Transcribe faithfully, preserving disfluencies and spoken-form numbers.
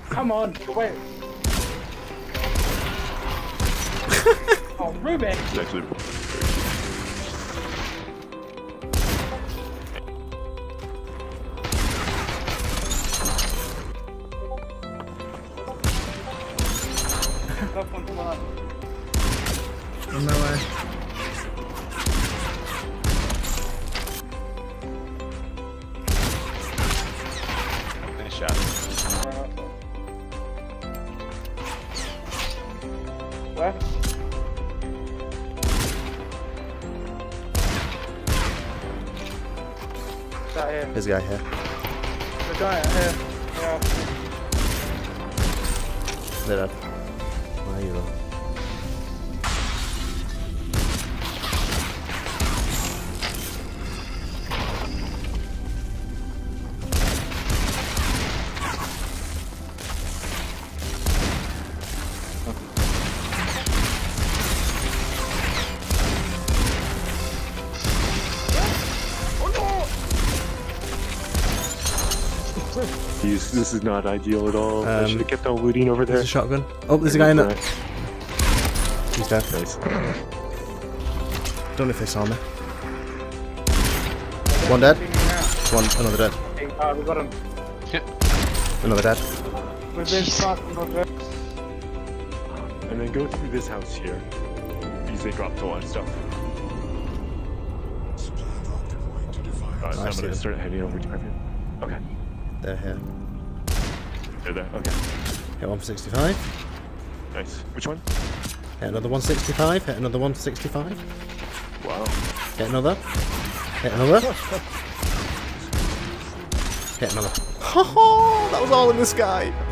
Come on, wait. Oh, Ruben! It's actually... On my way. Nice shot. Where? That here. There's a guy here. The guy here. Yeah. They're dead. Where are you though? He's, this is not ideal at all. I Um, should have kept on looting over there. There's a shotgun. Oh, there's a guy in it. He's dead. Nice. Don't know if they saw me. One dead. One, another dead. Uh, we got him. Another dead. We've been shot. And then go through this house here. Because they dropped a lot of stuff. Alright, so I I'm see gonna them. start heading over to Carpet. Okay. They're here. They're there. Okay. Hit one sixty-five. Nice. Which one? Hit another one sixty-five. Hit another one sixty-five. Wow. Hit another. Hit another. Hit another. Ho ho! That was all in the sky.